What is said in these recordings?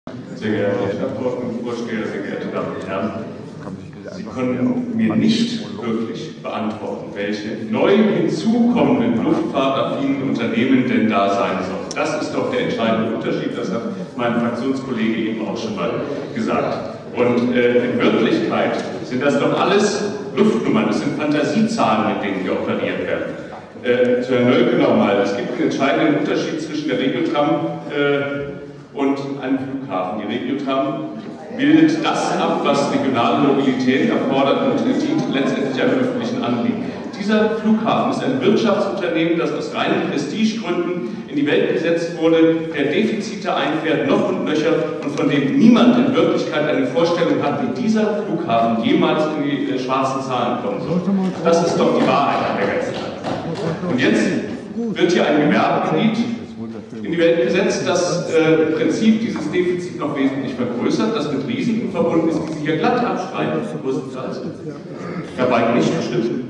Sehr geehrte Stadtverordnetenvorsteher, sehr geehrte Damen und Herren, Sie können mir nicht wirklich beantworten, welche neu hinzukommenden luftfahrtaffinen Unternehmen denn da sein sollen. Das ist doch der entscheidende Unterschied, das hat mein Fraktionskollege eben auch schon mal gesagt. Und in Wirklichkeit sind das doch alles Luftnummern, das sind Fantasiezahlen, mit denen hier operiert werden. Zu Herrn Nölke nochmal, es gibt einen entscheidenden Unterschied zwischen der Regiotram und einem Flughafen. Die Regiotram bildet das ab, was regionale Mobilität erfordert und dient letztendlich einem öffentlichen Anliegen. Dieser Flughafen ist ein Wirtschaftsunternehmen, das aus reinen Prestigegründen in die Welt gesetzt wurde, der Defizite einfährt, noch und nöcher, und von dem niemand in Wirklichkeit eine Vorstellung hat, wie dieser Flughafen jemals in die schwarzen Zahlen kommen soll. Das ist doch die Wahrheit an der ganzen Sache. Und jetzt wird hier ein Gewerbegebiet in die Welt gesetzt, das im Prinzip dieses Defizit noch wesentlich vergrößert, das mit Risiken verbunden ist, die Sie hier glatt abstreiten. Wo ist das? Dabei nicht bestimmt.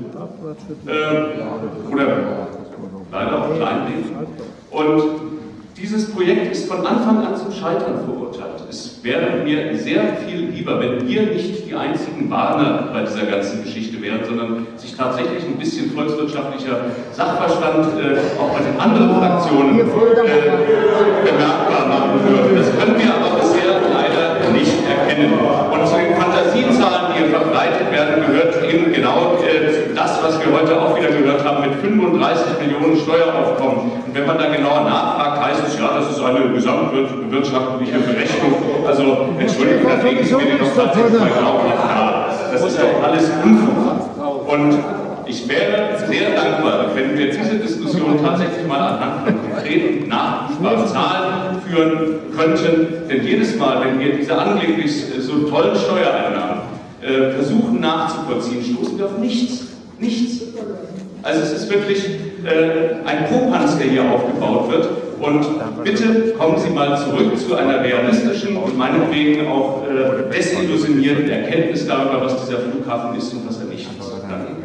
Oder leider auch kleinlich. Und dieses Projekt ist von Anfang an zum Scheitern verurteilt. Es wäre mir sehr viel lieber, wenn wir nicht die einzigen Warner bei dieser ganzen Geschichte wären, sondern sich tatsächlich ein bisschen volkswirtschaftlicher Sachverstand auch bei den anderen Fraktionen bemerkbar machen würde. Das können wir aber bisher leider nicht erkennen. Und zu den Fantasiezahlen, die hier verbreitet werden, gehört eben genau das, was wir heute auch wieder gehört haben, mit 35 Millionen Steueraufkommen. Und wenn man da genauer nachfragt, heißt es, ja, das ist eine gesamtwirtschaftliche Berechnung. Also, Entschuldigung, da legen Sie mir den doch tatsächlich mal glaubhaft nahe. Das ist doch alles Unfug. Und ich wäre sehr dankbar, wenn wir diese Diskussion tatsächlich mal anhand von konkreten, nachprüfbaren Zahlen führen könnten. Denn jedes Mal, wenn wir diese angeblich so tollen Steuereinnahmen versuchen nachzuvollziehen, stoßen wir auf nichts. Nichts. Also es ist wirklich ein Popanz, der hier aufgebaut wird. Und bitte kommen Sie mal zurück zu einer realistischen und meinetwegen auch desillusionierten Erkenntnis darüber, was dieser Flughafen ist und was er nicht ist. Danke.